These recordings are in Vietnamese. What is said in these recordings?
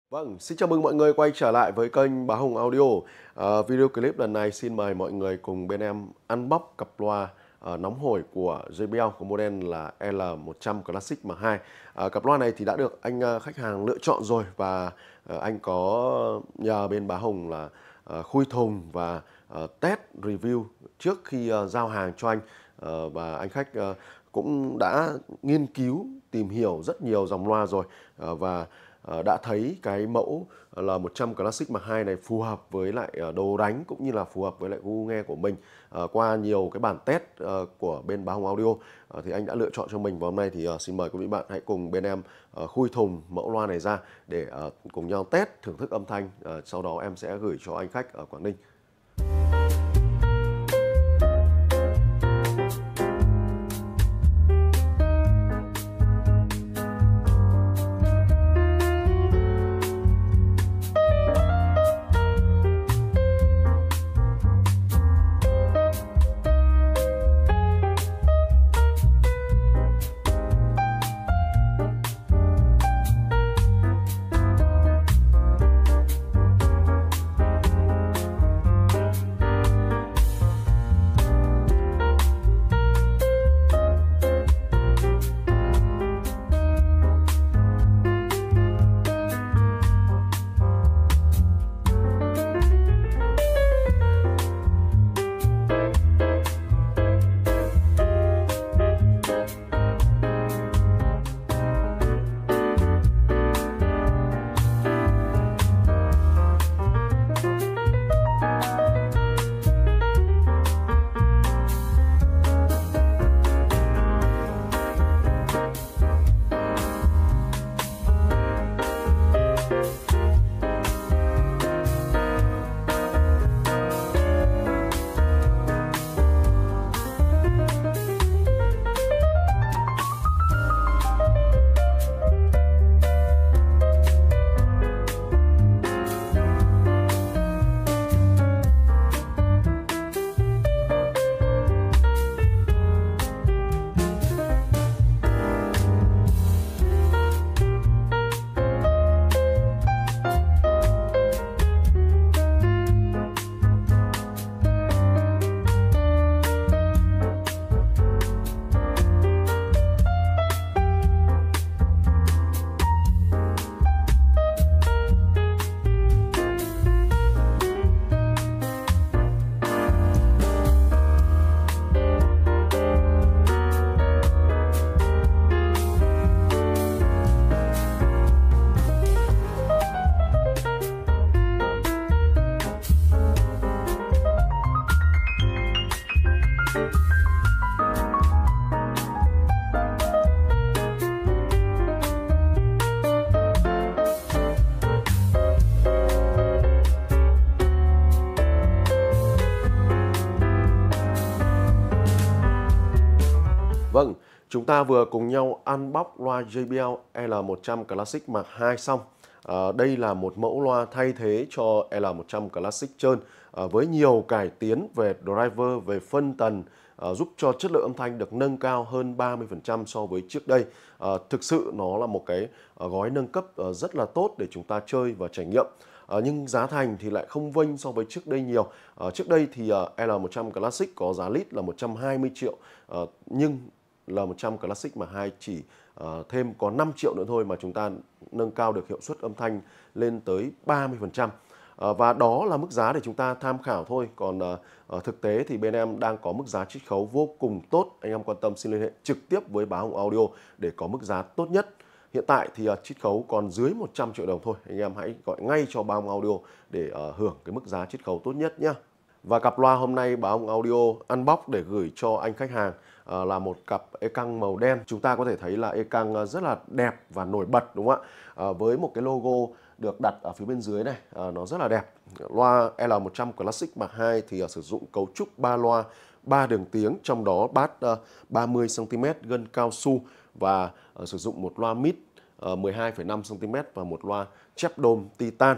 Vâng, xin chào mừng mọi người quay trở lại với kênh Bá Hùng Audio. Video clip lần này xin mời mọi người cùng bên em unbox cặp loa nóng hổi của JBL có model là L100 Classic M2. Cặp loa này thì đã được anh khách hàng lựa chọn rồi và anh có nhờ bên Bá Hùng là khui thùng và test review trước khi giao hàng cho anh. Và anh khách cũng đã nghiên cứu tìm hiểu rất nhiều dòng loa rồi và đã thấy cái mẫu là 100 Classic M2 này phù hợp với lại đồ đánh cũng như là phù hợp với lại gu nghe của mình. Qua nhiều cái bản test của bên Bá Hùng Audio thì anh đã lựa chọn cho mình, và hôm nay thì xin mời quý vị bạn hãy cùng bên em khui thùng mẫu loa này ra để cùng nhau test thưởng thức âm thanh. Sau đó em sẽ gửi cho anh khách ở Quảng Ninh. Vâng, chúng ta vừa cùng nhau unbox loa JBL L100 Classic M2 xong. Đây là một mẫu loa thay thế cho L100 Classic trơn với nhiều cải tiến về driver, về phân tần, giúp cho chất lượng âm thanh được nâng cao hơn 30% so với trước đây. Thực sự nó là một cái gói nâng cấp rất là tốt để chúng ta chơi và trải nghiệm. Nhưng giá thành thì lại không vênh so với trước đây nhiều. Trước đây thì L100 Classic có giá list là 120 triệu, nhưng L100 Classic M2 chỉ thêm có 5 triệu nữa thôi mà chúng ta nâng cao được hiệu suất âm thanh lên tới 30%. Và đó là mức giá để chúng ta tham khảo thôi. Còn thực tế thì bên em đang có mức giá chiết khấu vô cùng tốt. Anh em quan tâm xin liên hệ trực tiếp với Bá Hùng Audio để có mức giá tốt nhất. Hiện tại thì chiết khấu còn dưới 100 triệu đồng thôi. Anh em hãy gọi ngay cho Bá Hùng Audio để hưởng cái mức giá chiết khấu tốt nhất nhé. Và cặp loa hôm nay Bá Hùng Audio unbox để gửi cho anh khách hàng là một cặp e-căng màu đen. Chúng ta có thể thấy là e-căng rất là đẹp và nổi bật, đúng không ạ? Với một cái logo được đặt ở phía bên dưới này, nó rất là đẹp. Loa L100 Classic M2 thì sử dụng cấu trúc 3 loa, 3 đường tiếng, trong đó bát 30 cm gân cao su và sử dụng một loa mid 12,5 cm và một loa chép đôm titan.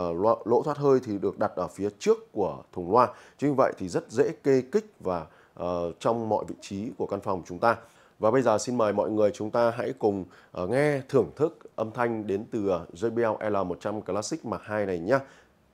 Lỗ thoát hơi thì được đặt ở phía trước của thùng loa. Chính vì vậy thì rất dễ kê kích và trong mọi vị trí của căn phòng chúng ta. Và bây giờ xin mời mọi người chúng ta hãy cùng nghe thưởng thức âm thanh đến từ JBL L100 Classic Mark II này nhé.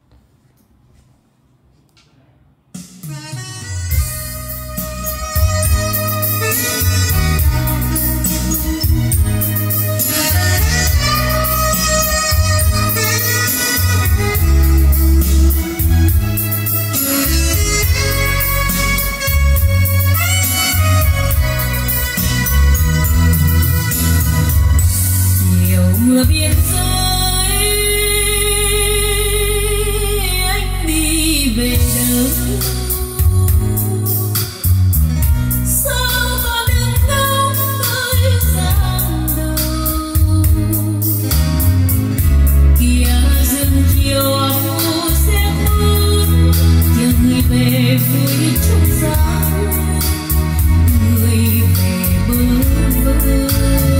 Mưa biên giới anh đi về đâu, sao còn đứng ngóng tới giang đầu, kia rừng chiều âm u sẽ mướt chờ người về vui trong giá, người về bơ vơ.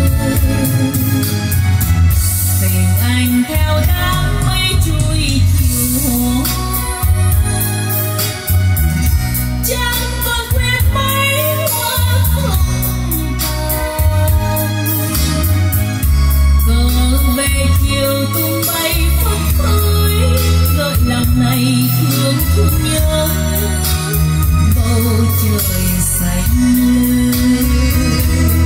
Tình anh theo đám mây trôi chiều hồ, chẳng còn quên mấy hoa không tàn. Cờ về chiều tung bay phấp phới, gợi lòng này thương thương nhớ bầu trời xanh lơ.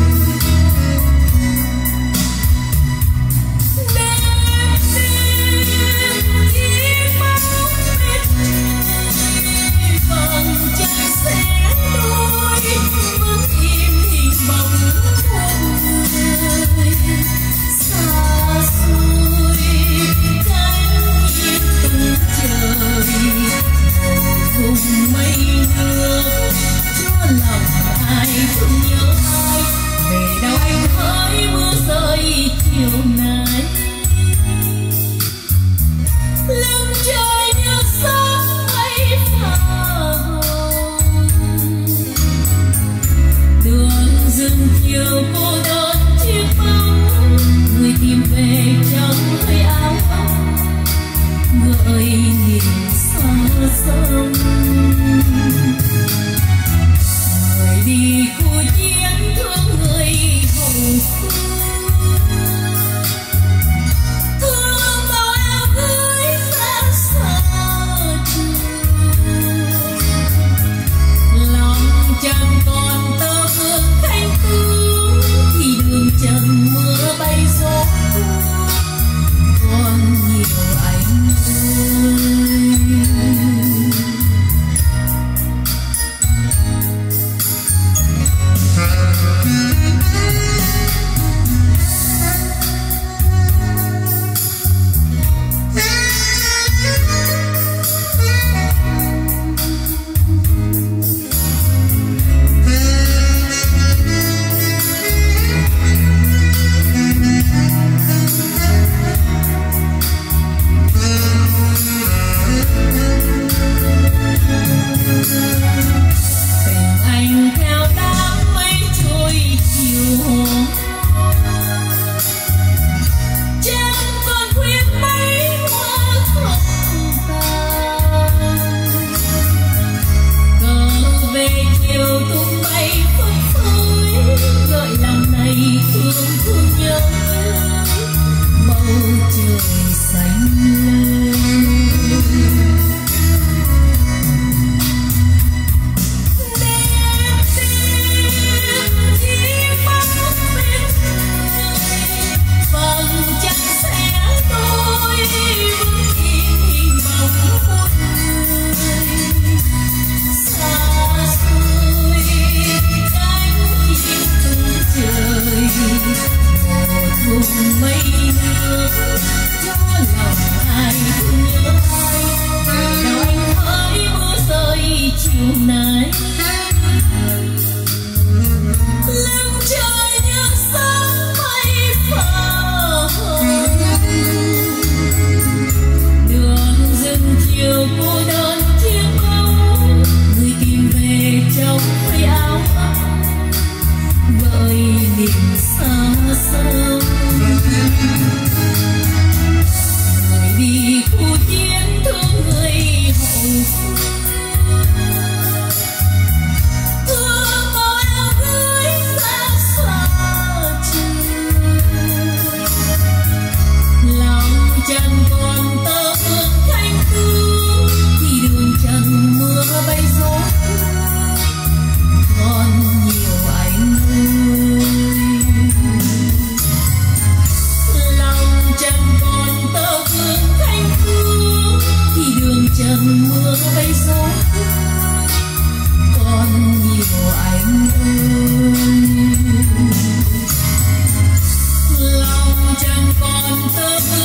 chẳng còn thơ